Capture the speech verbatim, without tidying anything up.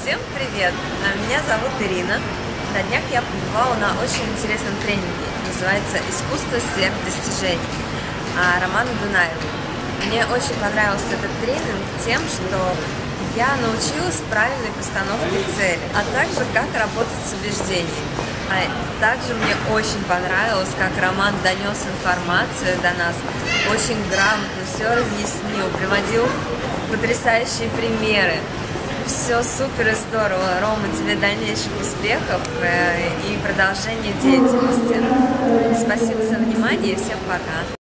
Всем привет! Меня зовут Ирина. На днях я побывала на очень интересном тренинге. Называется «Искусство сверхдостижений» Романа Дунаева. Мне очень понравился этот тренинг тем, что я научилась правильной постановке цели, а также как работать с убеждениями. А также мне очень понравилось, как Роман донес информацию до нас, очень грамотно все разъяснил, приводил потрясающие примеры. Все супер и здорово. Рома, тебе дальнейших успехов и продолжения деятельности. Спасибо за внимание и всем пока.